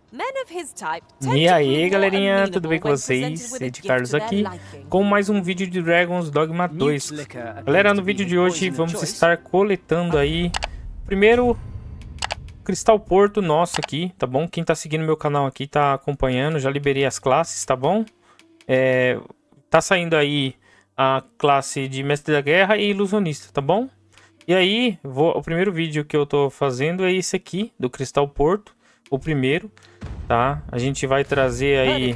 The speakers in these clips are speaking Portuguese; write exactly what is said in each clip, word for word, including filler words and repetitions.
E aí, galerinha, tudo bem com vocês? Ed Carlos aqui, com mais um vídeo de Dragon's Dogma dois. Galera, no vídeo de hoje vamos estar coletando aí primeiro Cristal Porto nosso aqui, tá bom? Quem tá seguindo meu canal aqui tá acompanhando, já liberei as classes, tá bom? É, tá saindo aí a classe de Mestre da Guerra e Ilusionista, tá bom? E aí, vou, o primeiro vídeo que eu tô fazendo é esse aqui, do Cristal Porto, o primeiro. Tá, a gente vai trazer aí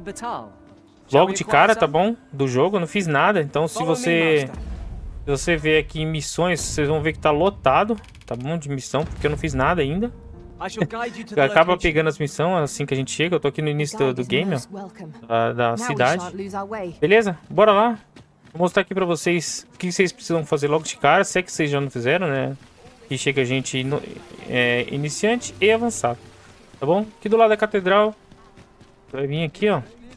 logo de cara, tá bom? Do jogo, eu não fiz nada. Então se você se você ver aqui em missões, vocês vão ver que tá lotado, tá bom? De missão, porque eu não fiz nada ainda. Acaba pegando as missões assim que a gente chega. Eu tô aqui no início do, do game, ó, da, da cidade. Beleza? Bora lá. Vou mostrar aqui pra vocês o que vocês precisam fazer logo de cara. Se é que vocês já não fizeram, né? Que chega a gente no, é, iniciante e avançado. Tá bom? Aqui do lado da catedral, você vai vir aqui, ó.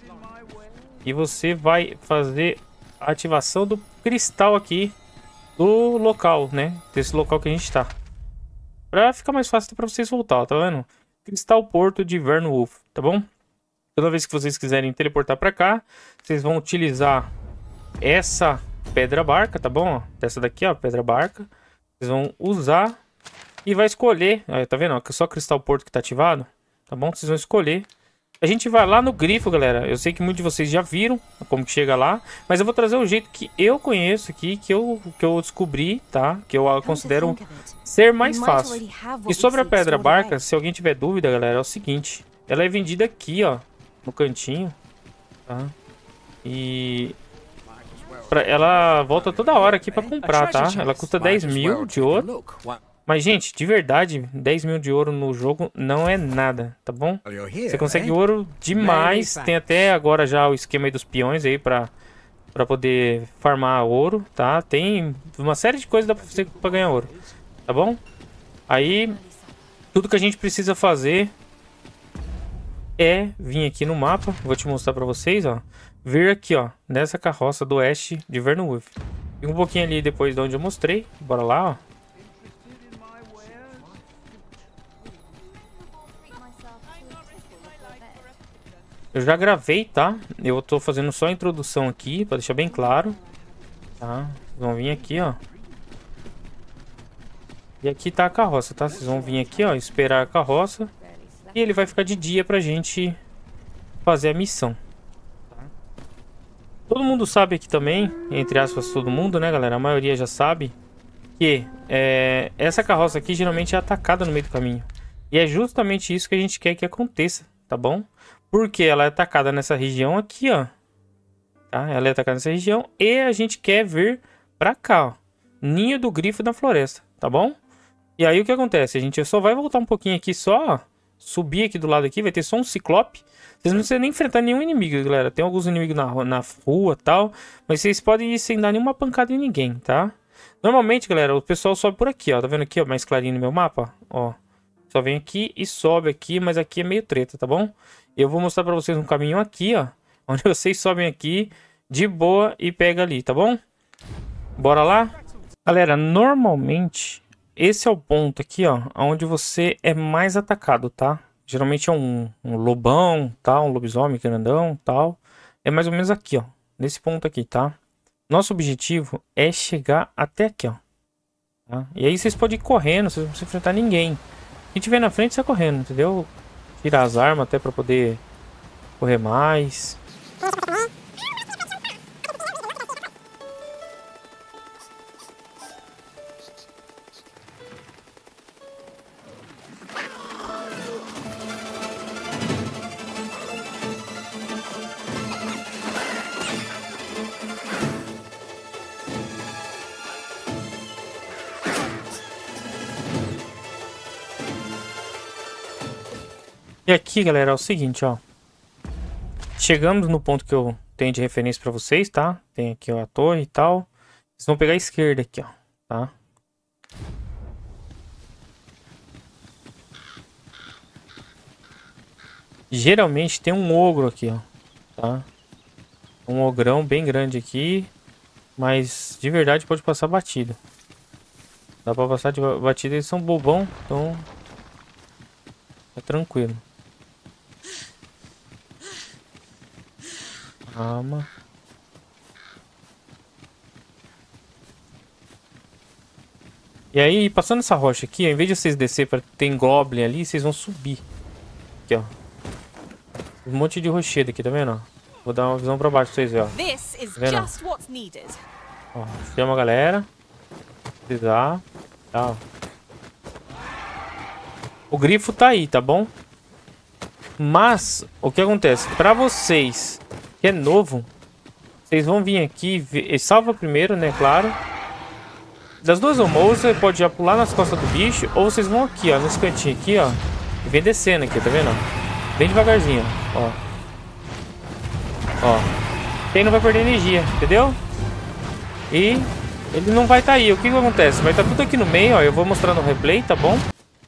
E você vai fazer a ativação do cristal aqui do local, né? Desse local que a gente tá. Pra ficar mais fácil pra vocês voltar, ó, tá vendo? Cristal Porto de Vernwulf, tá bom? Toda vez que vocês quiserem teleportar pra cá, vocês vão utilizar essa pedra barca, tá bom? Ó, essa daqui, ó, pedra barca. Vocês vão usar e vai escolher, ó, tá vendo? Ó, só Cristal Porto que tá ativado. Tá bom? Vocês vão escolher. A gente vai lá no grifo, galera. Eu sei que muitos de vocês já viram como que chega lá. Mas eu vou trazer o jeito que eu conheço aqui. Que eu, que eu descobri, tá? Que eu considero ser mais fácil. E sobre a pedra barca, se alguém tiver dúvida, galera, é o seguinte. Ela é vendida aqui, ó. No cantinho. Tá? E... Pra, ela volta toda hora aqui pra comprar, tá? Ela custa dez mil de ouro. Mas, gente, de verdade, dez mil de ouro no jogo não é nada, tá bom? Você consegue ouro demais. Tem até agora já o esquema aí dos peões aí pra, pra poder farmar ouro, tá? Tem uma série de coisas que dá pra fazer pra ganhar ouro, tá bom? Aí, tudo que a gente precisa fazer é vir aqui no mapa. Vou te mostrar pra vocês, ó. Vir aqui, ó, nessa carroça do oeste de Vernwulf. E um pouquinho ali depois de onde eu mostrei. Bora lá, ó. Eu já gravei, tá? Eu tô fazendo só a introdução aqui, pra deixar bem claro. Tá? Vocês vão vir aqui, ó. E aqui tá a carroça, tá? Vocês vão vir aqui, ó, esperar a carroça. E ele vai ficar de dia pra gente fazer a missão. Tá? Todo mundo sabe aqui também, entre aspas, todo mundo, né, galera? A maioria já sabe que é, essa carroça aqui geralmente é atacada no meio do caminho. E é justamente isso que a gente quer que aconteça, tá bom? Porque ela é atacada nessa região aqui, ó. Tá? Ela é atacada nessa região. E a gente quer vir pra cá, ó. Ninho do Grifo da Floresta, tá bom? E aí o que acontece? A gente só vai voltar um pouquinho aqui só, ó. Subir aqui do lado aqui, vai ter só um ciclope. Vocês não precisam nem enfrentar nenhum inimigo, galera. Tem alguns inimigos na, na rua e tal. Mas vocês podem ir sem dar nenhuma pancada em ninguém, tá? Normalmente, galera, o pessoal sobe por aqui, ó. Tá vendo aqui, ó, mais clarinho no meu mapa? Ó. Só vem aqui e sobe aqui, mas aqui é meio treta, tá bom? Eu vou mostrar pra vocês um caminho aqui, ó. Onde vocês sobem aqui de boa e pega ali, tá bom? Bora lá? Galera, normalmente esse é o ponto aqui, ó. Onde você é mais atacado, tá? Geralmente é um, um lobão, tá? Um lobisomem grandão, tal. É mais ou menos aqui, ó. Nesse ponto aqui, tá? Nosso objetivo é chegar até aqui, ó. Tá? E aí vocês podem ir correndo, vocês não precisam enfrentar ninguém. Quem tiver na frente, sai correndo, entendeu? Tirar as armas até pra poder correr mais. E aqui, galera, é o seguinte, ó. Chegamos no ponto que eu tenho de referência pra vocês, tá? Tem aqui, ó, a torre e tal. Vocês vão pegar a esquerda aqui, ó, tá? Geralmente tem um ogro aqui, ó, tá? Um ogrão bem grande aqui. Mas de verdade pode passar batido. Dá pra passar de batida, eles são bobão, então é tranquilo. Calma. E aí, passando essa rocha aqui, ao invés de vocês descer para tem goblin ali, vocês vão subir. Aqui, ó. Um monte de rochedo aqui, tá vendo? Vou dar uma visão pra baixo pra vocês verem, ó. Tá vendo? Ó, chama a galera. Precisar. Tá, ó. O grifo tá aí, tá bom? Mas, o que acontece? Pra vocês que é novo, vocês vão vir aqui, ver, salva primeiro, né, claro. Das duas uma, ou você pode já pular nas costas do bicho, ou vocês vão aqui, ó, nesse cantinho aqui, ó. E vem descendo aqui, tá vendo? Bem devagarzinho, ó. Ó. Quem não vai perder energia, entendeu? E ele não vai estar tá aí. O que que acontece? Vai estar tá tudo aqui no meio, ó. Eu vou mostrar no replay, tá bom?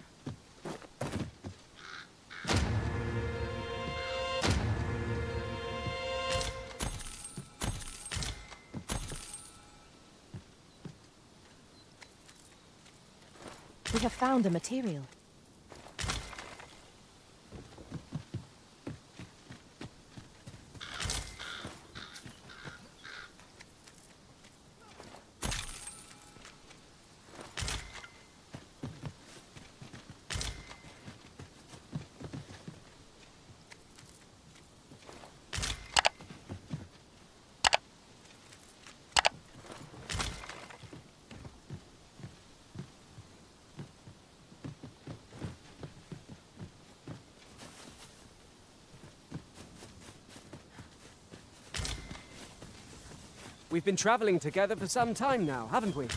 We have found a material. We've been traveling together for some time now, haven't we?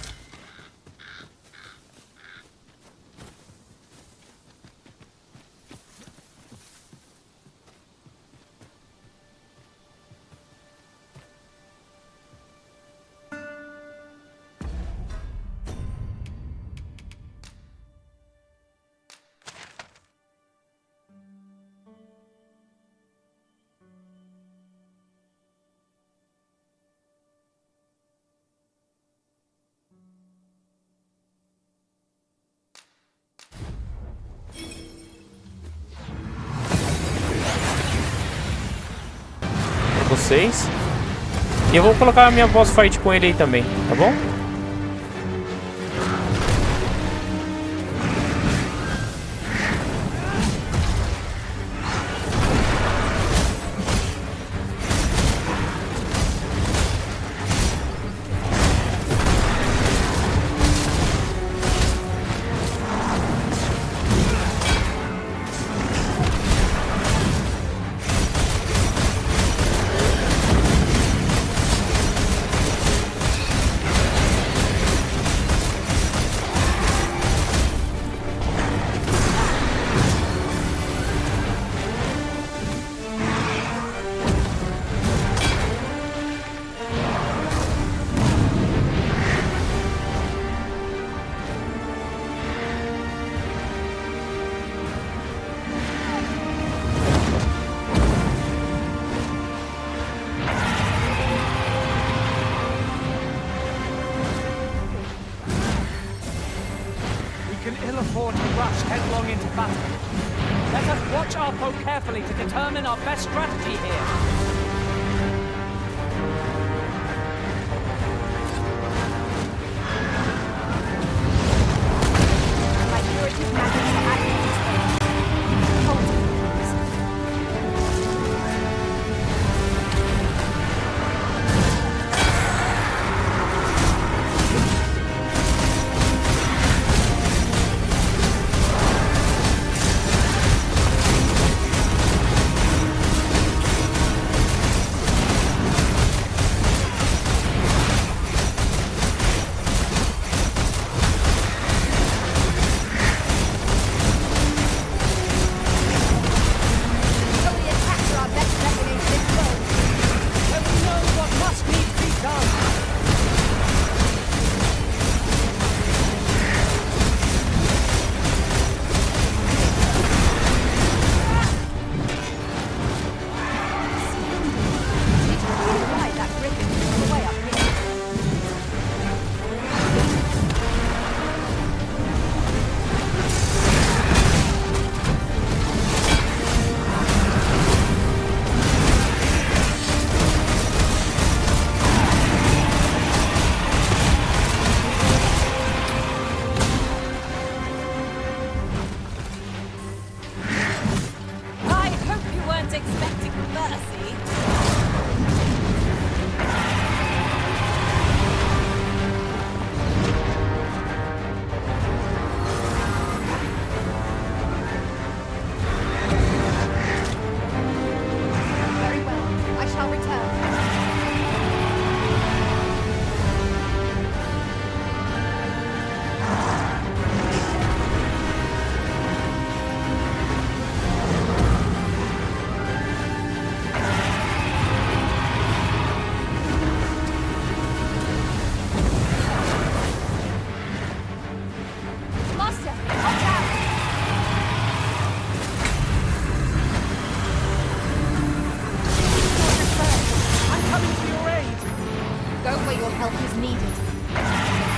Vocês. E eu vou colocar a minha boss fight com ele aí também, tá bom? Headlong into battle. Let us watch our foe carefully to determine our best strategy here. wasn't expecting mercy. Very well. I shall return. Master, watch out! I'm coming to your aid! Go where your help is needed.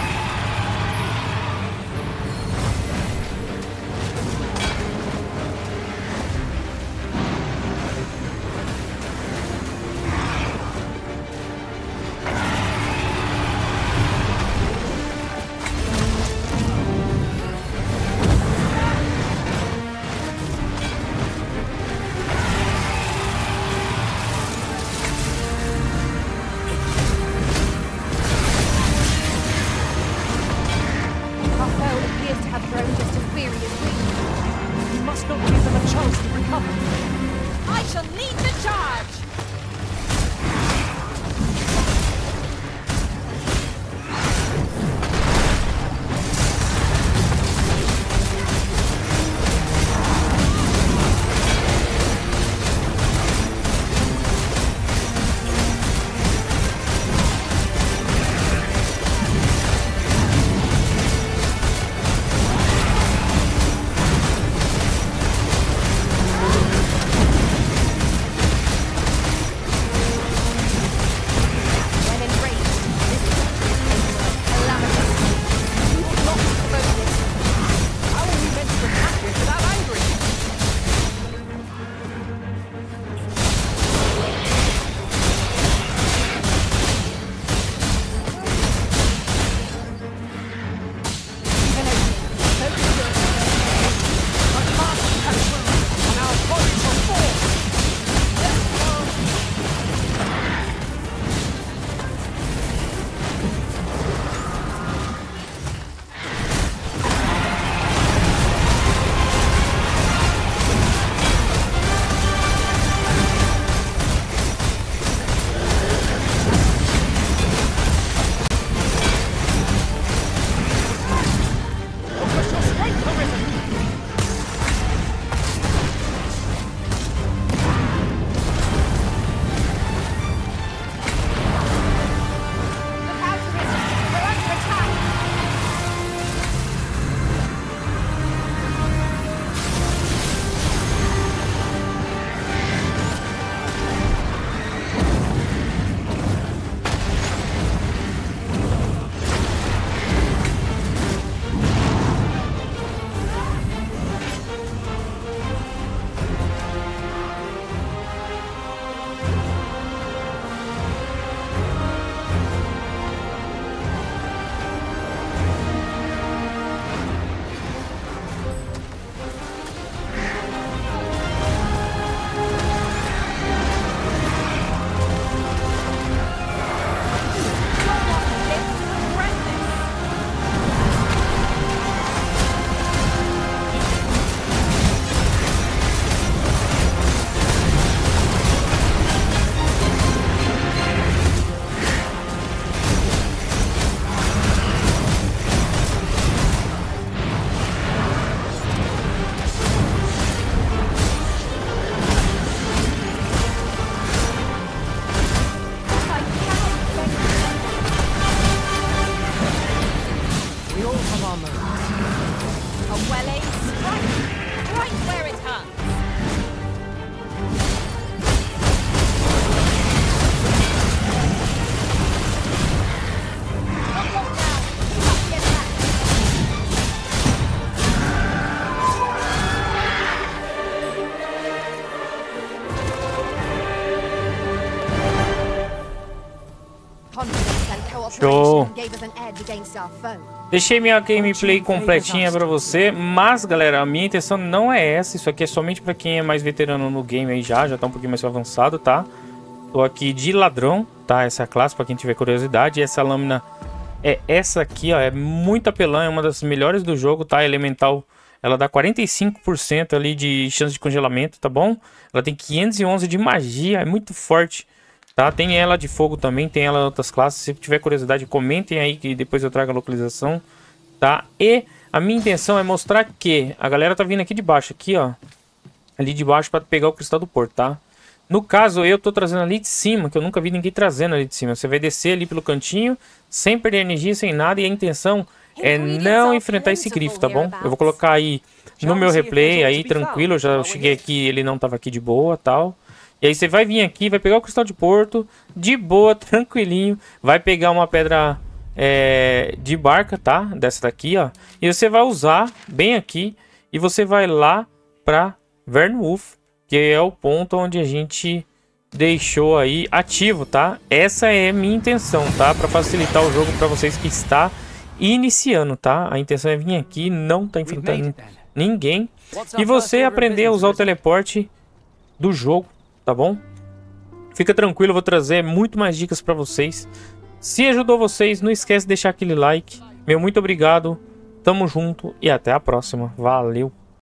Our foe appears to have grown just as weary as we. You must not give them a chance to recover. I shall lead the charge! Show. Deixei minha gameplay completinha pra você, mas galera, a minha intenção não é essa. Isso aqui é somente pra quem é mais veterano no game aí já, já tá um pouquinho mais avançado, tá? Tô aqui de ladrão, tá? Essa é a classe pra quem tiver curiosidade. E essa lâmina é essa aqui, ó, é muito apelão, é uma das melhores do jogo, tá? Elemental, ela dá quarenta e cinco por cento ali de chance de congelamento, tá bom? Ela tem quinhentos e onze de magia, é muito forte. Tá, tem ela de fogo também, tem ela em outras classes. Se tiver curiosidade, comentem aí que depois eu trago a localização, tá? E a minha intenção é mostrar que a galera tá vindo aqui de baixo, aqui, ó. Ali de baixo para pegar o cristal do porto, tá? No caso, eu tô trazendo ali de cima, que eu nunca vi ninguém trazendo ali de cima. Você vai descer ali pelo cantinho, sem perder energia, sem nada. E a intenção é não enfrentar esse grifo, tá bom? Eu vou colocar aí no meu replay, aí tranquilo. Eu já cheguei aqui, ele não tava aqui de boa, tal. E aí você vai vir aqui, vai pegar o cristal de porto, de boa, tranquilinho. Vai pegar uma pedra é, de barca, tá? Dessa daqui, ó. E você vai usar bem aqui. E você vai lá pra Vernwulf, que é o ponto onde a gente deixou aí ativo, tá? Essa é a minha intenção, tá? Pra facilitar o jogo pra vocês que está iniciando, tá? A intenção é vir aqui, não tá enfrentando ninguém. E você aprender a usar o teleporte do jogo. Tá bom? Fica tranquilo, eu vou trazer muito mais dicas pra vocês. Se ajudou vocês, não esquece de deixar aquele like. Meu muito obrigado, tamo junto e até a próxima. Valeu!